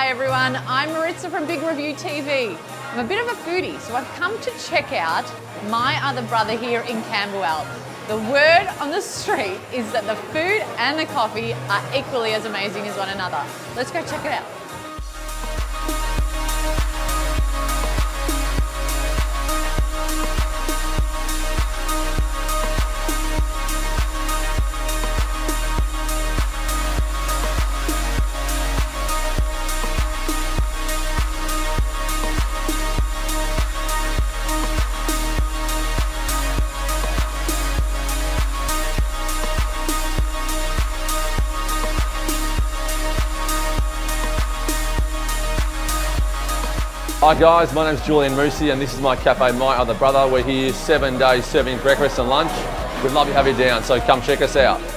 Hi everyone, I'm Maritza from Big Review TV. I'm a bit of a foodie, so I've come to check out my other brother here in Camberwell. The word on the street is that the food and the coffee are equally as amazing as one another. Let's go check it out. Hi guys, my name's Julian Moosey and this is my cafe, My Other Brother. We're here 7 days serving breakfast and lunch. We'd love to have you down, so come check us out.